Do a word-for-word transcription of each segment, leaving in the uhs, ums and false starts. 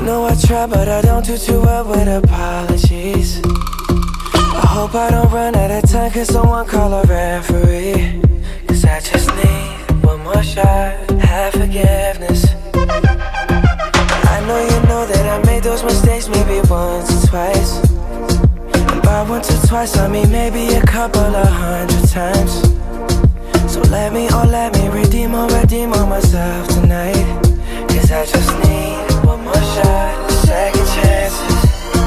know I try, but I don't do too well with apologies. I hope I don't run out of time, cause someone call a referee. Cause I just need one more shot, have forgiveness. I know you know that I made those mistakes maybe once or twice. And by once or twice I mean maybe a couple of hundred times. So let me, oh let me redeem or redeem on myself tonight. Cause I just need one more shot, second chances.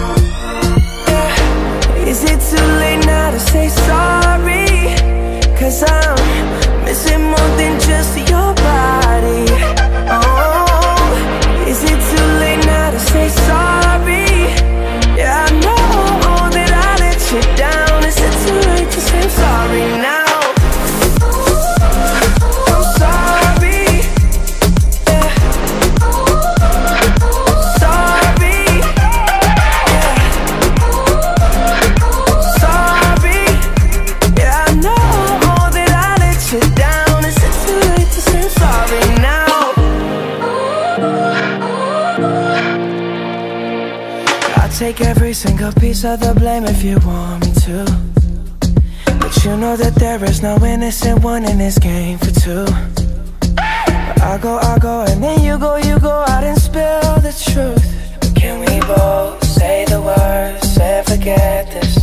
Yeah. Is it too late now to say sorry? Cause I'm missing more than just your body. Oh, is it too late now to say sorry? Yeah, I know that I let you down. Is it too late to say I'm sorry now? Take every single piece of the blame if you want me to. But you know that there is no innocent one in this game for two. But I go, I go, and then you go, you go out and spill the truth. But can we both say the words and forget this?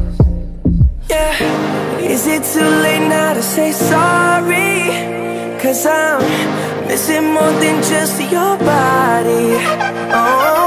Yeah. Is it too late now to say sorry? Cause I'm missing more than just your body. Oh,